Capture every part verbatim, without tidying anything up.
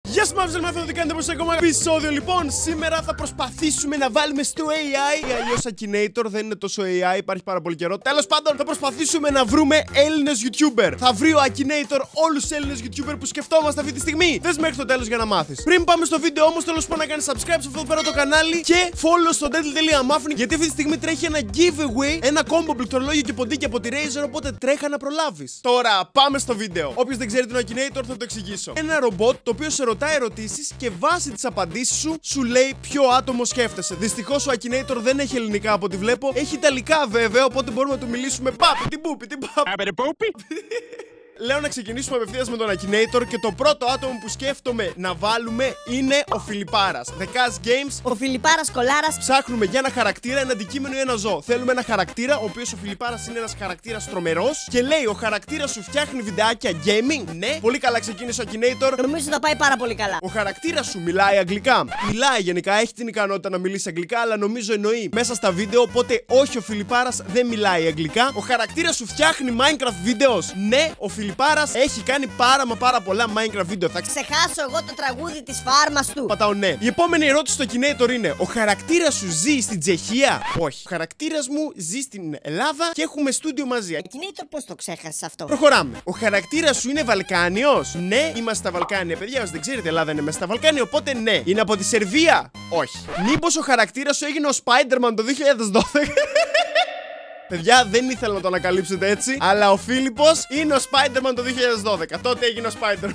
Γεια σας, μαύρους, ελμάθω ότι κάνετε πως ακόμα επεισόδιο. Λοιπόν, σήμερα θα προσπαθήσουμε να βάλουμε στο έι άι ή αλλιώς Akinator, δεν είναι τόσο έι άι, υπάρχει πάρα πολύ καιρό. Τέλος πάντων, θα προσπαθήσουμε να βρούμε Έλληνες YouTuber. Θα βρει ο Akinator όλους τους Έλληνες YouTuber που σκεφτόμαστε αυτή τη στιγμή. Δες μέχρι το τέλος για να μάθεις. Πριν πάμε στο βίντεο όμως, θέλω να κάνεις subscribe σε αυτό πέρα το κανάλι και follow στο dental.muffin, γιατί αυτή τη στιγμή τρέχει ένα giveaway, ένα combo πληκτρολόγιο και ποντίκι από τη Razer, οπότε τρέχα να προλάβεις. Τώρα πάμε στο βίντεο. Όποιος δεν ξέρει τον Akinator θα το εξηγήσω. Ένα ρομπότ το οποίο σε ρωτάει ερωτήσεις και βάσει τις απαντήσεις σου σου λέει ποιο άτομο σκέφτεσαι. Δυστυχώς ο Akinator δεν έχει ελληνικά από ό,τι βλέπω. Έχει ιταλικά βέβαια, οπότε μπορούμε να του μιλήσουμε πάπι την πούπι την πάπι. Λέω να ξεκινήσουμε απευθείας με τον Akinator και το πρώτο άτομο που σκέφτομαι να βάλουμε είναι ο Φιλιπάρας. The Cash Games. Ο Φιλιπάρας Κολάρας. Ψάχνουμε για ένα χαρακτήρα, ένα αντικείμενο ή ένα ζώο. Θέλουμε ένα χαρακτήρα, ο οποίος ο Φιλιπάρας είναι ένας χαρακτήρας τρομερός και λέει ο χαρακτήρας σου φτιάχνει βιντεάκια gaming. Ναι, πολύ καλά ξεκίνησε ο Akinator. Νομίζω θα πάει πάρα πολύ καλά. Ο χαρακτήρας σου μιλάει αγγλικά. Μιλάει γενικά, έχει την ικανότητα να μιλήσει αγγλικά, αλλά νομίζω εννοεί μέσα στα βίντεο. Οπότε όχι, ο Φιλιπάρας δεν μιλάει αγγλικά. Ο χαρακτήρας σου φτιάχνει Minecraft βίντεο. Ναι, ο Φιλιπάρας έχει κάνει πάρα μα πάρα πολλά Minecraft βίντεο. Θα ξεχάσω εγώ το τραγούδι της φάρμας του. Πατάω ναι. Η επόμενη ερώτηση στο Akinator είναι: ο χαρακτήρας σου ζει στην Τσεχία? Όχι. Ο χαρακτήρας μου ζει στην Ελλάδα και έχουμε στούντιο μαζί. Akinator, πώς το ξέχασες αυτό? Προχωράμε. Ο χαρακτήρας σου είναι Βαλκάνιος? Ναι, είμαστε στα Βαλκάνια. Παιδιά, όσοι δεν ξέρετε, η Ελλάδα είναι μέσα στα Βαλκάνια, οπότε ναι. Είναι από τη Σερβία? Όχι. Μήπως ο χαρακτήρας σου έγινε ο Spider-Man το δύο χιλιάδες δώδεκα? Παιδιά, δεν ήθελα να το ανακαλύψετε έτσι, αλλά ο Φίλιππος είναι ο Spider-Man το δύο χιλιάδες δώδεκα. Τότε έγινε ο Spider-Man.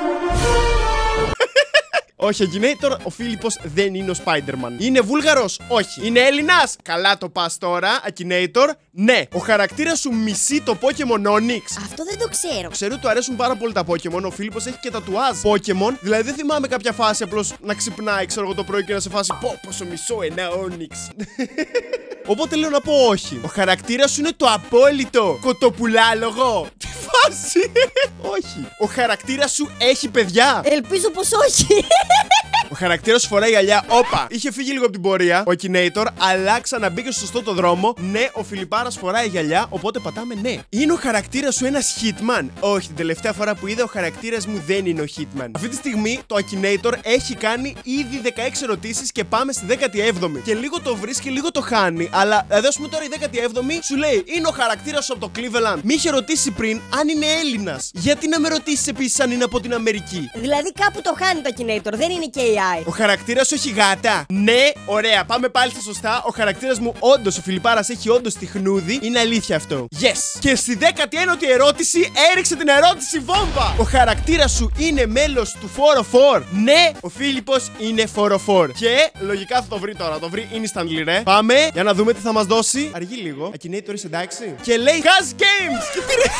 Όχι, Akinator, ο Φίλιππος δεν είναι ο Spider-Man. Είναι Βούλγαρος? Όχι. Είναι Έλληνας? Καλά το πας τώρα, Akinator. Ναι. Ο χαρακτήρας σου μισεί το Pokemon Onix? Αυτό δεν το ξέρω. Ξέρω ότι του αρέσουν πάρα πολύ τα Pokemon. Ο Φίλιππος έχει και τατουάζ Pokemon. Δηλαδή δεν θυμάμαι κάποια φάση απλώς να ξυπνάει, ξέρω εγώ, το πρωί και να σε φάσει πω πόσο μισό ένα Onix. Οπότε λέω να πω όχι. Ο χαρακτήρας σου είναι το απόλυτο κοτοπουλάλογο. Τι φάση? Όχι. Ο χαρακτήρας σου έχει παιδιά? Ελπίζω πως όχι. Ο χαρακτήρας σου φοράει γυαλιά. Όπα! Είχε φύγει λίγο από την πορεία ο Akinator, αλλά ξαναμπήκε στο σωστό το δρόμο. Ναι, ο Φιλιπάρας φοράει γυαλιά, οπότε πατάμε ναι. Είναι ο χαρακτήρας σου ένας Hitman? Όχι, την τελευταία φορά που είδα ο χαρακτήρας μου δεν είναι ο Hitman. Αυτή τη στιγμή το Akinator έχει κάνει ήδη δεκαέξι ερωτήσεις και πάμε στη δέκατη έβδομη. Και λίγο το βρίσκει, λίγο το χάνει. Αλλά εδώ πούμε τώρα η δέκατη έβδομη σου λέει: είναι ο χαρακτήρας σου από το Cleveland. Μη είχε ρωτήσει πριν αν είναι Έλληνας. Γιατί να με ρωτήσει επίσης αν είναι από την Αμερική? Δηλαδή κάπου το χάνει το Akinator, δεν είναι και έι άι. Ο χαρακτήρας σου έχει γάτα? Ναι, ωραία, πάμε πάλι στα σωστά. Ο χαρακτήρας μου όντως, ο Φιλιπάρας έχει όντως τιχνούδι. Είναι αλήθεια αυτό. Yes. Και στη δέκατη ένατη ερώτηση έριξε την ερώτηση βόμβα. Ο χαρακτήρας σου είναι μέλος του φοροφόρ? Ναι, ο Φίλιππος είναι φοροφόρ. Και λογικά θα το βρει τώρα, το βρει instantly, ρε. Πάμε για να δούμε τι θα μας δώσει. Αργεί λίγο. Akinator, είσαι εντάξει? Και λέει Cash Games.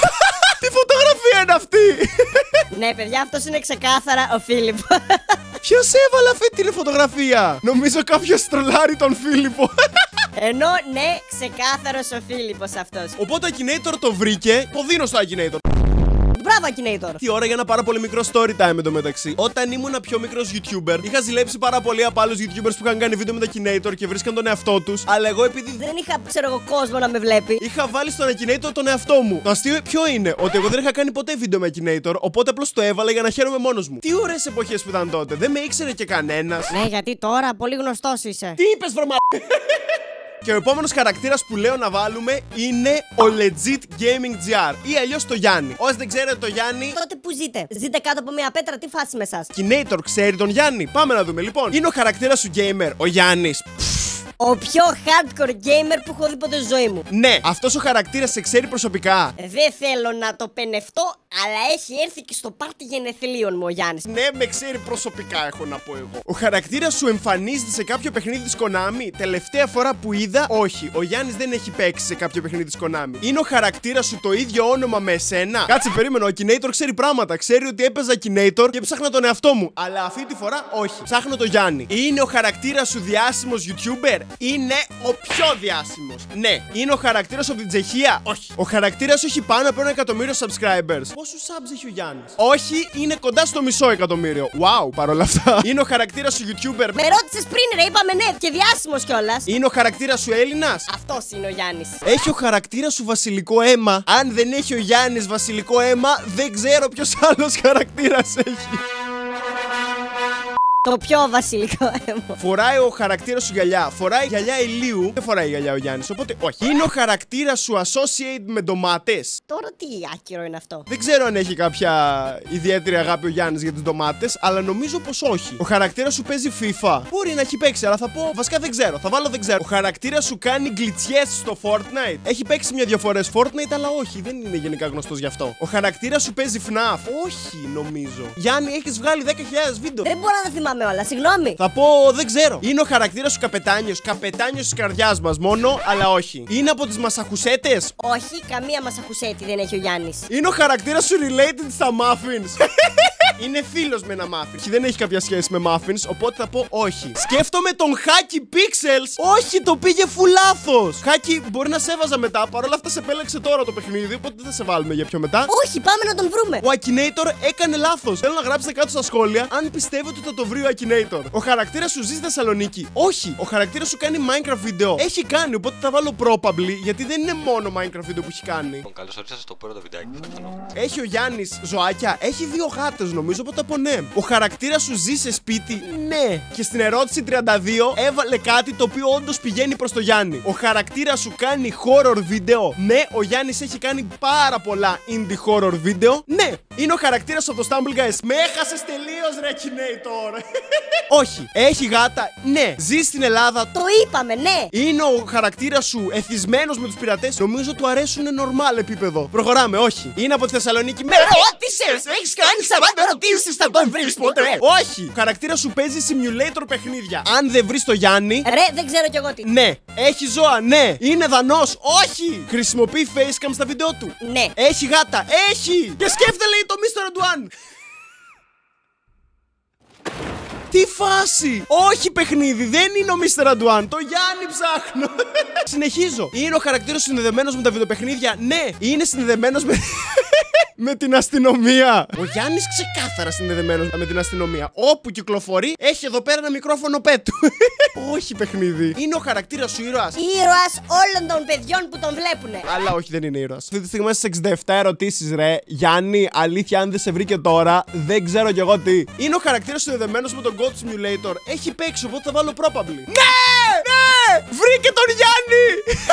Τι φωτογραφία είναι αυτή? Ναι, παιδιά, αυτός είναι ξεκάθαρα ο Φίλιππος. Ποιος έβαλε αυτή την φωτογραφία? Νομίζω κάποιος τρολάρει τον Φίλιππο. Ενώ ναι, ξεκάθαρος ο Φίλιππος αυτός. Οπότε ο Akinator το βρήκε. Το δίνω στο Akinator. Μπράβο, Akinator. Τι ώρα για ένα πάρα πολύ μικρό story time εντωμεταξύ. Όταν ήμουν πιο μικρός YouTuber, είχα ζηλέψει πάρα πολύ από άλλους YouTubers που είχαν κάνει βίντεο με το Akinator και βρίσκαν τον εαυτό τους. Αλλά εγώ επειδή δεν είχα, ξέρω εγώ, κόσμο να με βλέπει, είχα βάλει στον Akinator τον εαυτό μου. Το αστείο ποιο είναι? Ότι εγώ δεν είχα κάνει ποτέ βίντεο με Akinator, οπότε απλώς το έβαλα για να χαίρομαι μόνος μου. Τι ωραίες εποχές που ήταν τότε. Δεν με ήξερε και κανένας. Ναι, γιατί τώρα πολύ γνωστός είσαι. Τι είπες, βρωμα? Και ο επόμενος χαρακτήρας που λέω να βάλουμε είναι ο Legit Gaming τζι αρ ή αλλιώς το Γιάννη. Όσοι δεν ξέρετε το Γιάννη, τότε που ζείτε? Ζείτε κάτω από μια πέτρα, τι φάση με εσάς? Akinator ξέρει τον Γιάννη? Πάμε να δούμε λοιπόν. Είναι ο χαρακτήρας σου gamer, ο Γιάννης? Ο πιο hardcore gamer που έχω δει ποτέ στη ζωή μου. Ναι, αυτός ο χαρακτήρας σε ξέρει προσωπικά? Δεν θέλω να το πενευτώ, αλλά έχει έρθει και στο πάρτι γενεθλίων μου ο Γιάννης. Ναι, με ξέρει προσωπικά, έχω να πω εγώ. Ο χαρακτήρας σου εμφανίζεται σε κάποιο παιχνίδι της Konami? Τελευταία φορά που είδα, όχι. Ο Γιάννης δεν έχει παίξει σε κάποιο παιχνίδι της Konami. Είναι ο χαρακτήρας σου το ίδιο όνομα με εσένα? Κάτσε, περίμενο. Ο Akinator ξέρει πράγματα. Ξέρει ότι έπαιζα Akinator και ψάχνα τον εαυτό μου. Αλλά αυτή τη φορά όχι. Ψάχνω το Γιάννη. Είναι ο χαρακτήρας σου διάσημος YouTuber? Είναι ο πιο διάσημος. Ναι. Είναι ο χαρακτήρας από την Τσεχία? Όχι. Ο χαρακτήρας σου έχει πάνω από ένα εκατομμύριο subscribers. Πόσους subs έχει ο Γιάννης? Όχι, είναι κοντά στο μισό εκατομμύριο. Wow, παρόλα αυτά. Είναι ο χαρακτήρας σου YouTuber? Με ρώτησες πριν, ρε, είπαμε ναι, και διάσημος κιόλας. Είναι ο χαρακτήρας σου Έλληνας? Αυτός είναι ο Γιάννης. Έχει ο χαρακτήρας σου βασιλικό αίμα? Αν δεν έχει ο Γιάννης βασιλικό αίμα, δεν ξέρω ποιος άλλος χαρακτήρας έχει. Το πιο βασιλικό έμο. Φοράει ο χαρακτήρα σου γυαλιά. Φοράει γυαλιά ηλίου. Δεν φοράει γυαλιά ο Γιάννης. Οπότε όχι. Είναι ο χαρακτήρα σου associate με ντομάτες. Τώρα τι άκυρο είναι αυτό. Δεν ξέρω αν έχει κάποια ιδιαίτερη αγάπη ο Γιάννης για τις ντομάτες, αλλά νομίζω πως όχι. Ο χαρακτήρας σου παίζει FIFA. Μπορεί να έχει παίξει, αλλά θα πω βασικά δεν ξέρω. Θα βάλω δεν ξέρω. Ο χαρακτήρας σου κάνει γκλιτσιές στο Fortnite. Έχει παίξει μια-δυο φορές Fortnite, αλλά όχι, δεν είναι γενικά γνωστός γι' αυτό. Ο χαρακτήρας σου παίζει εφ ναφ. Όχι, νομίζω. Γιάννη, έχεις βγάλει δέκα χιλιάδες βίντεο. Δεν μπορώ να τα θυμάμαι όλα, συγγνώμη. Θα πω δεν ξέρω. Είναι ο χαρακτήρας σου καπετάνιος. Καπετάνιος της καρδιάς μας μόνο, αλλά όχι. Είναι από τις Μασαχουσέτες. Όχι, καμία Μασαχουσέτη δεν έχει ο Γιάννης. Είναι ο χαρακτήρας σου related στα muffins. Είναι φίλος με ένα muffin. Δεν έχει κάποια σχέση με muffins, οπότε θα πω όχι. Σκέφτομαι τον Hacky Pixels. Όχι, το πήγε φουλάθος. Hacky, μπορεί να σε έβαζα μετά. Παρ' όλα αυτά σε επέλεξε τώρα το παιχνίδι, οπότε δεν θα σε βάλουμε για πιο μετά. Όχι, πάμε να τον βρούμε. Ο Akinator έκανε λάθος. Θέλω να γράψετε κάτω στα σχόλια αν πιστεύετε ότι θα το βρει ο Akinator. Ο χαρακτήρας σου ζει στη Θεσσαλονίκη. Όχι, ο χαρακτήρας σου κάνει Minecraft βίντεο. Έχει κάνει, οπότε θα βάλω probably, γιατί δεν είναι μόνο Minecraft βίντεο που έχει κάνει. Καλώς ορίσατε στο πρώτο βιντεάκι. Έχει ο Γιάννης ζωάκια, έχει δύο γάτες νομίζω, οπότε από ναι. Ο χαρακτήρας σου ζει σε σπίτι, ναι. Και στην ερώτηση τριάντα δύο έβαλε κάτι το οποίο όντως πηγαίνει προς το Γιάννη. Ο χαρακτήρας σου κάνει horror βίντεο, ναι. Ο Γιάννης έχει κάνει πάρα πολλά indie horror βίντεο, ναι. Είναι ο χαρακτήρας από το Stumble Guys. Με έχασες τελείως, ρε Akinator. Όχι. Έχει γάτα, ναι. Ζει στην Ελλάδα. Το είπαμε, ναι. Είναι ο χαρακτήρας σου εθισμένος με τους πειρατές. Νομίζω του αρέσουν normal επίπεδο. Προχωράμε, όχι. Είναι από τη Θεσσαλονίκη. Με ρώτησες! Έχεις κάνει σαράντα ερωτήσεις, θα τον βρεις ποτέ. Όχι. Ο χαρακτήρας σου παίζει simulator παιχνίδια. Αν δεν βρεις το Γιάννη. Ρε, δεν ξέρω κι εγώ τι. Ναι. Έχει ζώα, ναι. Είναι δανός. Όχι. Χρησιμοποιεί facecam στα βίντεο του. Ναι. Έχει γάτα. Έχει. Και σκέφτε λέει το μίστερ Antoine. Τι φάση! Όχι παιχνίδι, δεν είναι ο μίστερ Antoine. Το Γιάννη ψάχνω. Συνεχίζω. Είναι ο χαρακτήρας συνδεδεμένος με τα βιντεοπαιχνίδια. Ναι, είναι συνδεδεμένος με. Με την αστυνομία. Ο Γιάννης ξεκάθαρα συνδεδεμένος με την αστυνομία. Όπου κυκλοφορεί, έχει εδώ πέρα ένα μικρόφωνο πέτου. Όχι παιχνίδι. Είναι ο χαρακτήρας σου ήρωας. Ήρωας όλων των παιδιών που τον βλέπουνε. Αλλά όχι, δεν είναι ήρωας. Αυτή τη στιγμή είμαστε σε εξήντα επτά ερωτήσεις, ρε. Γιάννη, αλήθεια, αν δεν σε βρήκε τώρα, δεν ξέρω κι εγώ τι. Είναι ο χαρακτήρας συνδεδεμένος με τον God Simulator. Έχει παίξει, οπότε θα βάλω probably. Ναι! Ναι! Βρήκε τον Γιάννη!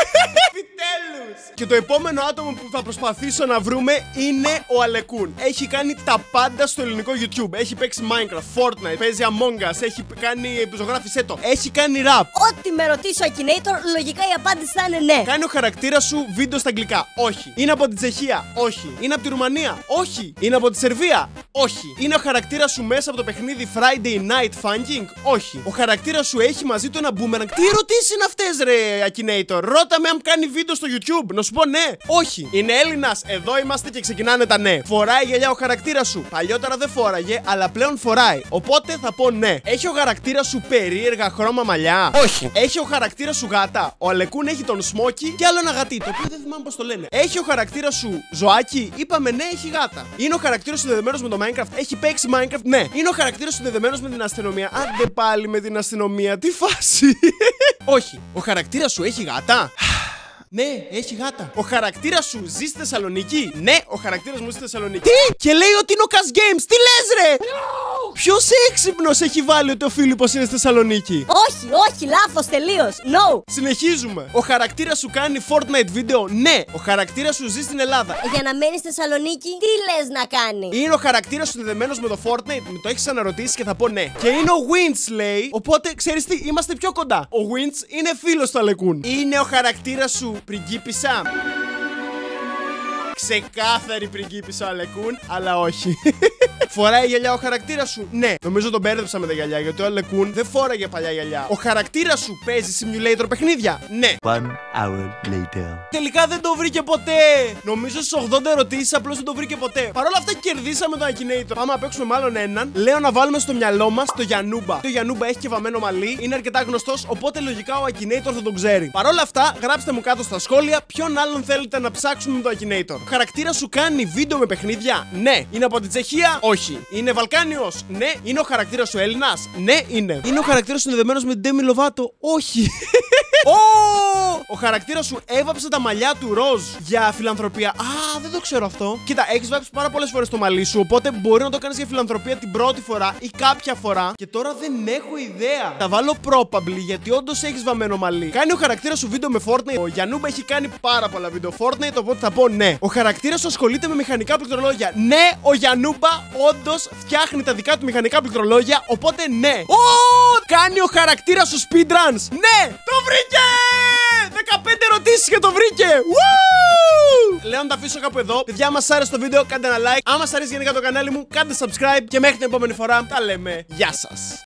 Επιτέλους! Και το επόμενο άτομο που θα προσπαθήσω να βρούμε είναι ο Αλεκούν. Έχει κάνει τα πάντα στο ελληνικό YouTube. Έχει παίξει Minecraft, Fortnite, παίζει Among Us, έχει κάνει ζωγράφισέ το. Έχει κάνει rap. Ό,τι με ρωτήσει ο Akinator, λογικά η απάντηση θα είναι ναι. Κάνει ο χαρακτήρας σου βίντεο στα αγγλικά. Όχι. Είναι από την Τσεχία. Όχι. Είναι από τη Ρουμανία. Όχι. Είναι από τη Σερβία. Όχι. Είναι ο χαρακτήρας σου μέσα από το παιχνίδι Friday Night Funking. Όχι. Ο χαρακτήρας σου έχει μαζί του ένα boomerang. Τι ερωτήσεις είναι αυτές, ρε Akinator? Ρώτα με αν κάνει βίντεο στο YouTube. Να σου πω ναι. Όχι. Είναι Έλληνας. Εδώ είμαστε και ξεκινάνε τα ναι. Φοράει γυαλιά ο χαρακτήρας σου. Παλιότερα δεν φόραγε, αλλά πλέον φοράει. Οπότε θα πω ναι. Έχει ο χαρακτήρας σου περίεργα χρώμα μαλλιά? Όχι. Έχει ο χαρακτήρας σου γάτα? Ο Αλεκούν έχει τον Σμόκι και άλλο ένα γατί, το οποίο δεν θυμάμαι πώς το λένε. Έχει ο χαρακτήρας σου ζωάκι? Είπαμε ναι, έχει γάτα. Είναι ο χαρακτήρας σου συνδεδεμένος με το Minecraft? Έχει παίξει Minecraft? Ναι. Είναι ο χαρακτήρας σου συνδεδεμένος με την αστυνομία? Άντε πάλι με την αστυνομία, τι φάση. Όχι. Ο χαρακτήρας σου έχει γάτα? Ναι, έχει γάτα. Ο χαρακτήρας σου ζει στη Θεσσαλονίκη? Ναι, ο χαρακτήρας μου ζει στη Θεσσαλονίκη. Τι? Και λέει ότι είναι ο Cash Games. Τι λες, ρε? No! Ποιος έξυπνος έχει βάλει ότι ο Φίλιππος είναι στη Θεσσαλονίκη? Όχι, όχι, λάθος τελείως. No. Συνεχίζουμε. Ο χαρακτήρας σου κάνει Fortnite βίντεο? Ναι. Ο χαρακτήρας σου ζει στην Ελλάδα? Για να μένει στη Θεσσαλονίκη, τι λες να κάνει? Είναι ο χαρακτήρας σου συνδεδεμένος με το Fortnite? Με το έχεις αναρωτήσει και θα πω ναι. Και είναι ο Winch, λέει. Οπότε ξέρεις τι, είμαστε πιο κοντά. Ο Winch είναι φίλος του Αλεκούν. Είναι ο χαρακτήρας σου πριγκίπισσα? Ξεκάθαρη πριγκίπισσα ο Αλεκούν, αλλά όχι. Φοράει γυαλιά ο χαρακτήρας σου? Ναι. Νομίζω τον μπέρδεψα με τα γυαλιά, γιατί ο Αλεκούν δεν φόραγε παλιά γυαλιά. Ο χαρακτήρας σου παίζει simulator παιχνίδια? Ναι. One hour later. Τελικά δεν το βρήκε ποτέ. Νομίζω στις ογδόντα ερωτήσεις απλώς δεν το βρήκε ποτέ. Παρ' όλα αυτά κερδίσαμε τον Akinator. Πάμε να παίξουμε μάλλον έναν. Λέω να βάλουμε στο μυαλό μας το Γιανούμπα. Το Γιανούμπα έχει και βαμμένο μαλλί, είναι αρκετά γνωστός, οπότε λογικά ο Akinator θα τον ξέρει. Παρ' όλα αυτά, γράψτε μου κάτω στα σχόλια ποιον άλλον θέλετε να ψάξουμε με το Akinator. Ο χαρακτήρας σου κάνει βίντεο με παιχνίδια? Ναι. Είναι από την Τσεχία? Όχι. Είναι Βαλκάνιος? Ναι. Είναι ο χαρακτήρας σου Έλληνας? Ναι, είναι. Είναι ο χαρακτήρας σου συνδεδεμένος με την Demi Lovato? Όχι. Oh! Ο χαρακτήρας σου έβαψε τα μαλλιά του ροζ για φιλανθρωπία. Α, δεν το ξέρω αυτό. Κοίτα, έχεις βάψει πάρα πολλές φορές το μαλλί σου, οπότε μπορεί να το κάνεις για φιλανθρωπία την πρώτη φορά ή κάποια φορά. Και τώρα δεν έχω ιδέα. Θα βάλω probably γιατί όντως έχεις βαμμένο μαλλί. Κάνει ο χαρακτήρας σου βίντεο με Fortnite. Ο Γιαννούμπα έχει κάνει πάρα πολλά βίντεο Fortnite, οπότε θα πω ναι. Ο χαρακτήρας σου ασχολείται με μηχανικά πληκτρολόγια. Ναι, ο Γιαννούμπα όντως φτιάχνει τα δικά του μηχανικά πληκτρολόγια, οπότε ναι. Oh! Κάνει ο χαρακτήρας σου speedruns. Ναι, το βρήκε! δεκαπέντε ερωτήσεις και το βρήκε! Woo! Λέω να τα αφήσω κάπου εδώ. Παιδιά, μας άρεσε το βίντεο, κάντε ένα like. Αν μας αρέσει γενικά το κανάλι μου, κάντε subscribe. Και μέχρι την επόμενη φορά, τα λέμε. Γεια σας!